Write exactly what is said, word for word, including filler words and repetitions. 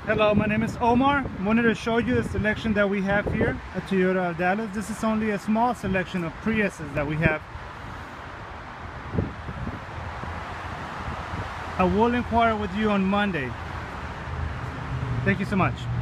Hello, my name is Omar. I wanted to show you the selection that we have here at Toyota Dallas. This is only a small selection of Priuses that we have. I will inquire with you on Monday. Thank you so much.